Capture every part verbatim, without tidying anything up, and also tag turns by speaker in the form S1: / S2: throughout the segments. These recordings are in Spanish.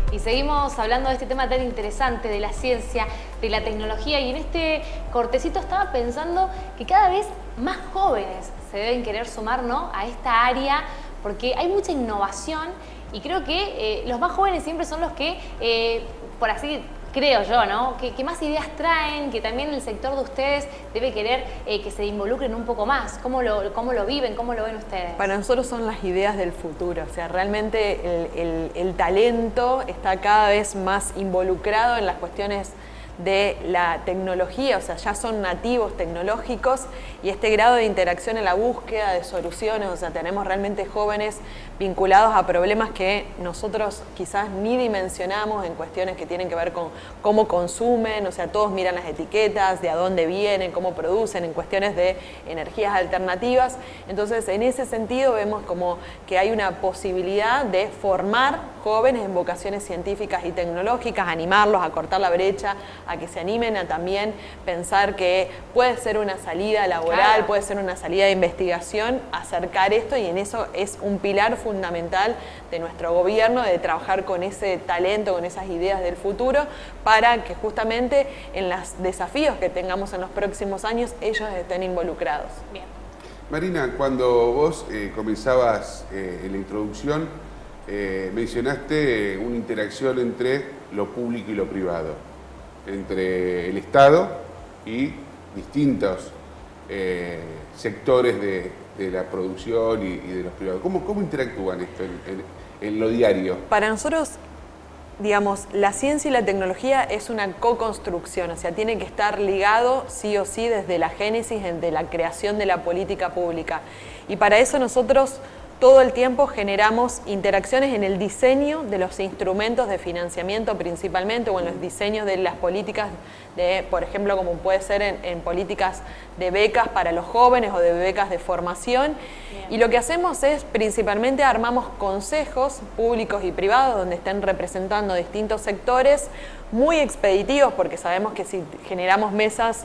S1: Y seguimos hablando de este tema tan interesante, de la ciencia, de la tecnología, y en este cortecito estaba pensando que cada vez más jóvenes se deben querer sumar, ¿no?, a esta área, porque hay mucha innovación y creo que eh, los más jóvenes siempre son los que, eh, por así creo yo, ¿no?, que, que más ideas traen, que también el sector de ustedes debe querer eh, que se involucren un poco más. ¿Cómo lo, cómo lo viven? ¿Cómo lo ven ustedes?
S2: Para nosotros son las ideas del futuro, o sea, realmente el, el, el talento está cada vez más involucrado en las cuestiones de la tecnología, o sea, ya son nativos tecnológicos, y este grado de interacción en la búsqueda de soluciones, o sea, tenemos realmente jóvenes vinculados a problemas que nosotros quizás ni dimensionamos, en cuestiones que tienen que ver con cómo consumen, o sea, todos miran las etiquetas, de a dónde vienen, cómo producen, en cuestiones de energías alternativas. Entonces, en ese sentido vemos como que hay una posibilidad de formar jóvenes en vocaciones científicas y tecnológicas, animarlos a cortar la brecha, a que se animen a también pensar que puede ser una salida laboral, claro, puede ser una salida de investigación, acercar esto, y en eso es un pilar fundamental de nuestro gobierno, de trabajar con ese talento, con esas ideas del futuro, para que justamente en los desafíos que tengamos en los próximos años ellos estén involucrados.
S1: Bien.
S3: Marina, cuando vos eh, comenzabas eh, en la introducción, eh, mencionaste una interacción entre lo público y lo privado, entre el Estado y distintos eh, sectores de, de la producción y, y de los privados. ¿Cómo, cómo interactúan esto en, en, en lo diario?
S2: Para nosotros, digamos, la ciencia y la tecnología es una co-construcción, o sea, tiene que estar ligado sí o sí desde la génesis, de la creación de la política pública. Y para eso nosotros todo el tiempo generamos interacciones en el diseño de los instrumentos de financiamiento principalmente, o en los diseños de las políticas, de, por ejemplo, como puede ser en, en políticas de becas para los jóvenes o de becas de formación. Bien. Y lo que hacemos es principalmente armamos consejos públicos y privados donde estén representando distintos sectores, muy expeditivos, porque sabemos que si generamos mesas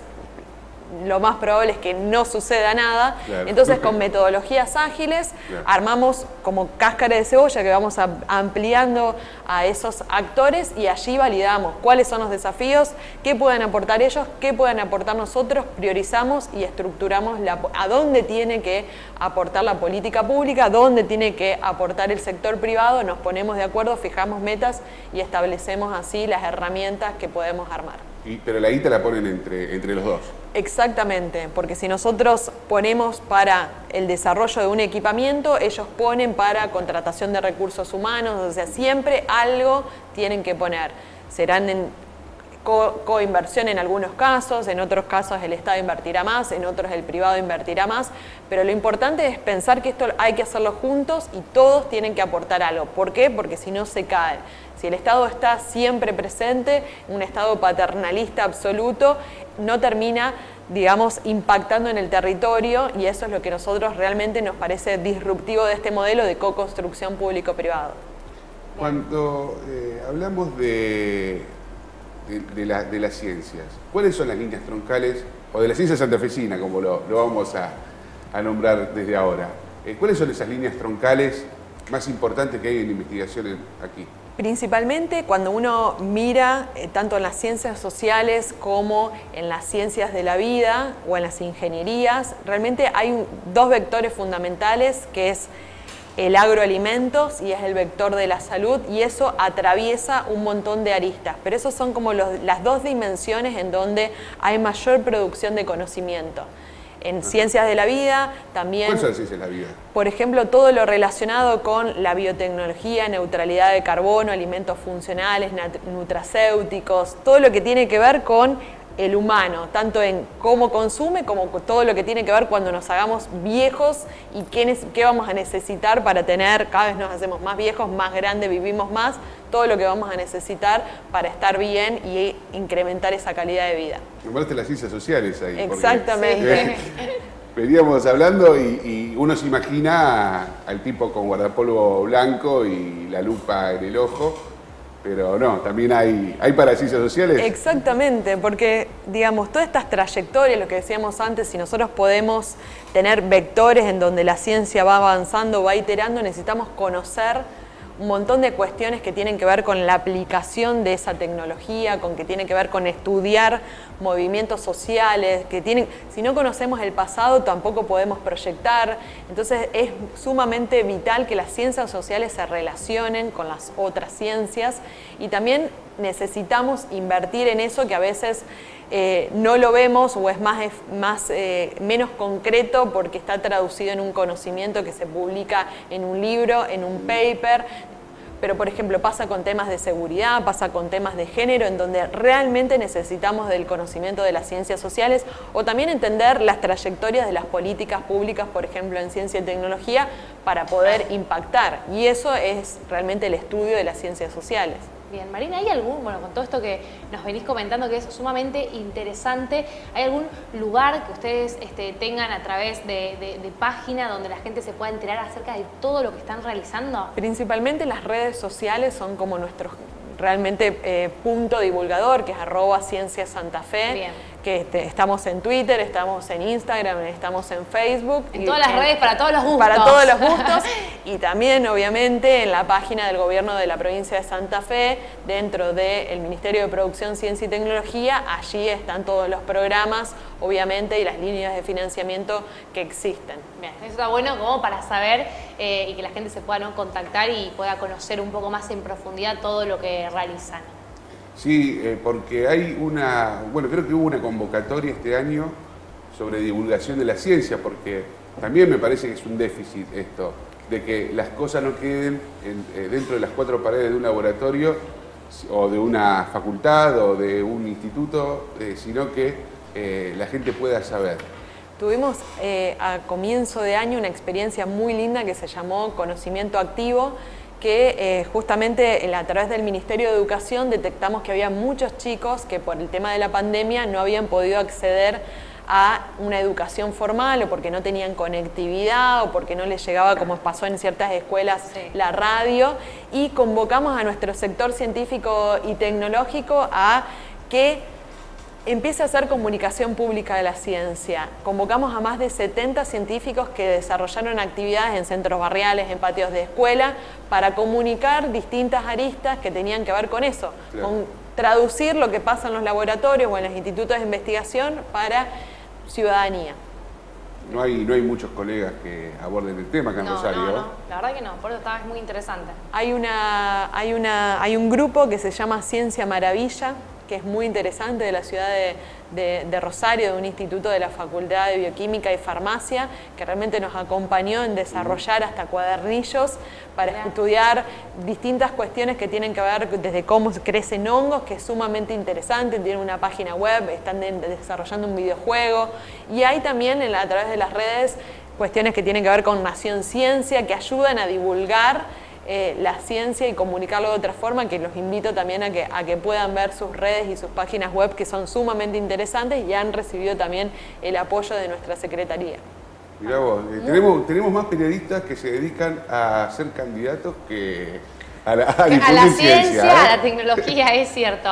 S2: lo más probable es que no suceda nada. Claro. Entonces, con metodologías ágiles, claro, armamos como cáscara de cebolla que vamos a, ampliando a esos actores, y allí validamos cuáles son los desafíos, qué pueden aportar ellos, qué pueden aportar nosotros, priorizamos y estructuramos la, a dónde tiene que aportar la política pública, dónde tiene que aportar el sector privado, nos ponemos de acuerdo, fijamos metas y establecemos así las herramientas que podemos armar.
S3: Y, pero la guita la ponen entre, entre los dos.
S2: Exactamente, porque si nosotros ponemos para el desarrollo de un equipamiento, ellos ponen para contratación de recursos humanos, o sea, siempre algo tienen que poner. Serán en co- coinversión en algunos casos, en otros casos el Estado invertirá más, en otros el privado invertirá más, pero lo importante es pensar que esto hay que hacerlo juntos y todos tienen que aportar algo. ¿Por qué? Porque si no se cae. Si el Estado está siempre presente, un Estado paternalista absoluto, no termina, digamos, impactando en el territorio, y eso es lo que a nosotros realmente nos parece disruptivo de este modelo de co-construcción público-privado.
S3: Cuando eh, hablamos de, de, de, la, de las ciencias, ¿cuáles son las líneas troncales, o de la ciencia santafesina, como lo, lo vamos a, a nombrar desde ahora? Eh, ¿Cuáles son esas líneas troncales más importantes que hay en investigación aquí?
S2: Principalmente cuando uno mira eh, tanto en las ciencias sociales como en las ciencias de la vida o en las ingenierías, realmente hay un, dos vectores fundamentales, que es el agroalimentos y es el vector de la salud, y eso atraviesa un montón de aristas, pero esos son como los, las dos dimensiones en donde hay mayor producción de conocimiento. En ciencias de la vida también...
S3: ¿Cuáles son las ciencias de la vida?
S2: Por ejemplo, todo lo relacionado con la biotecnología, neutralidad de carbono, alimentos funcionales, nutracéuticos, todo lo que tiene que ver con el humano, tanto en cómo consume como todo lo que tiene que ver cuando nos hagamos viejos y qué, qué vamos a necesitar para tener, cada vez nos hacemos más viejos, más grandes, vivimos más, todo lo que vamos a necesitar para estar bien y incrementar esa calidad de vida.
S3: Nombraste las ciencias sociales ahí.
S2: Exactamente.
S3: Porque, veníamos hablando y, y uno se imagina al tipo con guardapolvo blanco y la lupa en el ojo, pero no, también hay, hay para ciencias sociales.
S2: Exactamente, porque digamos, todas estas trayectorias, lo que decíamos antes, si nosotros podemos tener vectores en donde la ciencia va avanzando, va iterando, necesitamos conocer un montón de cuestiones que tienen que ver con la aplicación de esa tecnología, con que tiene que ver con estudiar movimientos sociales, que tienen, si no conocemos el pasado tampoco podemos proyectar, entonces es sumamente vital que las ciencias sociales se relacionen con las otras ciencias y también necesitamos invertir en eso que a veces eh, no lo vemos o es más, más eh, menos concreto porque está traducido en un conocimiento que se publica en un libro, en un paper. Pero, por ejemplo, pasa con temas de seguridad, pasa con temas de género, en donde realmente necesitamos del conocimiento de las ciencias sociales o también entender las trayectorias de las políticas públicas, por ejemplo, en ciencia y tecnología, para poder impactar. Y eso es realmente el estudio de las ciencias sociales.
S1: Bien, Marina, ¿hay algún, bueno, con todo esto que nos venís comentando que es sumamente interesante, ¿hay algún lugar que ustedes este, tengan a través de, de, de página donde la gente se pueda enterar acerca de todo lo que están realizando?
S2: Principalmente las redes sociales son como nuestro realmente eh, punto divulgador, que es arroba Ciencia Santa Fe. Bien. Que este, estamos en Twitter, estamos en Instagram, estamos en Facebook.
S1: En todas las en, redes, para todos los gustos.
S2: Para todos los gustos. Y también, obviamente, en la página del Gobierno de la Provincia de Santa Fe, dentro del Ministerio de Producción, Ciencia y Tecnología, allí están todos los programas, obviamente, y las líneas de financiamiento que existen.
S1: Bien, eso está bueno como para saber eh, y que la gente se pueda, ¿no?, contactar y pueda conocer un poco más en profundidad todo lo que realizan.
S3: Sí, eh, porque hay una, bueno, creo que hubo una convocatoria este año sobre divulgación de la ciencia, porque también me parece que es un déficit esto, de que las cosas no queden en, eh, dentro de las cuatro paredes de un laboratorio o de una facultad o de un instituto, eh, sino que eh, la gente pueda saber.
S2: Tuvimos eh, a comienzo de año una experiencia muy linda que se llamó Conocimiento Activo, que eh, justamente a través del Ministerio de Educación detectamos que había muchos chicos que por el tema de la pandemia no habían podido acceder a una educación formal o porque no tenían conectividad o porque no les llegaba, como pasó en ciertas escuelas, sí, la radio, y convocamos a nuestro sector científico y tecnológico a que empiece a hacer comunicación pública de la ciencia. Convocamos a más de setenta científicos que desarrollaron actividades en centros barriales, en patios de escuela, para comunicar distintas aristas que tenían que ver con eso, claro, con traducir lo que pasa en los laboratorios o en los institutos de investigación para ciudadanía.
S3: No hay, no hay muchos colegas que aborden el tema acá en
S1: no,
S3: Rosario.
S1: No, no, la verdad que no, por eso está, es muy interesante.
S2: Hay, una, hay, una, hay un grupo que se llama Ciencia Maravilla, que es muy interesante, de la ciudad de, de, de Rosario, de un instituto de la Facultad de Bioquímica y Farmacia, que realmente nos acompañó en desarrollar hasta cuadernillos para Mirá. estudiar distintas cuestiones que tienen que ver desde cómo crecen hongos, que es sumamente interesante, tienen una página web, están de, desarrollando un videojuego, y hay también en la, a través de las redes cuestiones que tienen que ver con Nación Ciencia, que ayudan a divulgar Eh, la ciencia y comunicarlo de otra forma, que los invito también a que, a que puedan ver sus redes y sus páginas web, que son sumamente interesantes y han recibido también el apoyo de nuestra Secretaría.
S3: Mirá vos, eh, tenemos, tenemos más periodistas que se dedican a ser candidatos que a la, a
S1: a la ciencia,
S3: ciencia ¿eh?
S1: a la tecnología, es cierto.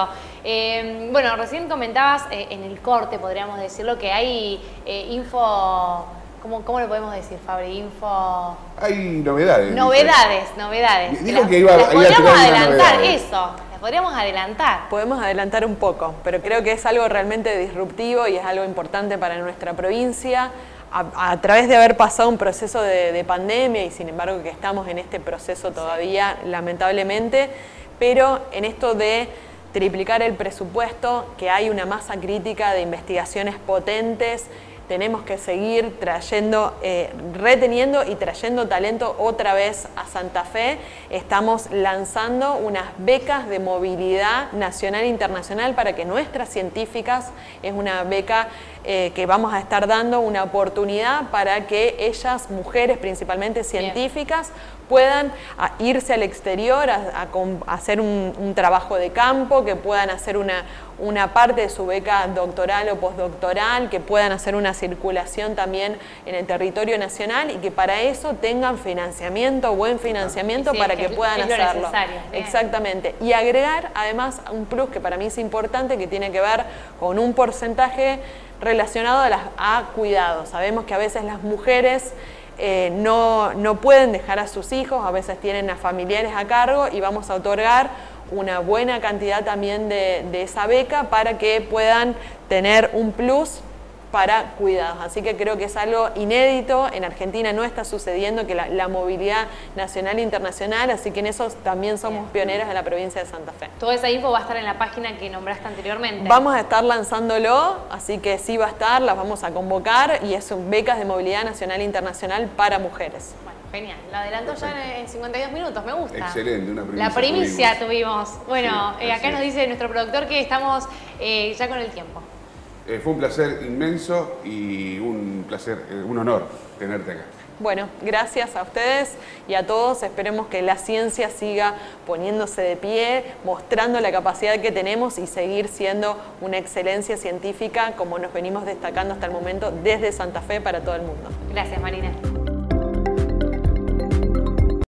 S1: Eh, bueno, recién comentabas eh, en el corte, podríamos decirlo, que hay eh, info... ¿Cómo, ¿Cómo lo podemos decir, Fabri? Info...
S3: Hay novedades.
S1: Novedades, dice. novedades.
S3: Dijo que iba,
S1: las
S3: iba
S1: podríamos
S3: a
S1: adelantar, eso. Las podríamos adelantar.
S2: Podemos adelantar un poco, pero creo que es algo realmente disruptivo y es algo importante para nuestra provincia. A, a través de haber pasado un proceso de, de pandemia y sin embargo que estamos en este proceso todavía, sí, lamentablemente, pero en esto de triplicar el presupuesto, que hay una masa crítica de investigaciones potentes, tenemos que seguir trayendo, eh, reteniendo y trayendo talento otra vez a Santa Fe. Estamos lanzando unas becas de movilidad nacional e internacional para que nuestras científicas, es una beca eh, que vamos a estar dando una oportunidad para que ellas, mujeres principalmente científicas, Bien. puedan a, irse al exterior a, a, a hacer un, un trabajo de campo, que puedan hacer una, una parte de su beca doctoral o postdoctoral, que puedan hacer una circulación también en el territorio nacional y que para eso tengan financiamiento, buen financiamiento, sí, para que, que puedan
S1: es
S2: hacerlo.
S1: Bien.
S2: Exactamente. Y agregar además un plus que para mí es importante, que tiene que ver con un porcentaje relacionado a, las, a cuidados. Sabemos que a veces las mujeres eh, no, no pueden dejar a sus hijos, a veces tienen a familiares a cargo, y vamos a otorgar una buena cantidad también de, de esa beca para que puedan tener un plus para cuidados. Así que creo que es algo inédito, en Argentina no está sucediendo que la, la movilidad nacional e internacional, así que en eso también somos pioneros de la provincia de Santa Fe.
S1: Toda esa info va a estar en la página que nombraste anteriormente.
S2: Vamos a estar lanzándolo, así que sí va a estar, las vamos a convocar, y es becas de movilidad nacional e internacional para mujeres.
S1: Bueno, genial, lo adelantó ya en cincuenta y dos minutos, me gusta.
S3: Excelente, una primicia.
S1: La primicia tuvimos. tuvimos. Bueno,
S3: Sí,
S1: eh, acá
S3: es.
S1: nos dice nuestro productor que estamos eh, ya con el tiempo.
S3: Eh, fue un placer inmenso y un placer, eh, un honor tenerte acá.
S2: Bueno, gracias a ustedes y a todos. Esperemos que la ciencia siga poniéndose de pie, mostrando la capacidad que tenemos y seguir siendo una excelencia científica como nos venimos destacando hasta el momento desde Santa Fe para todo el mundo.
S1: Gracias, Marina.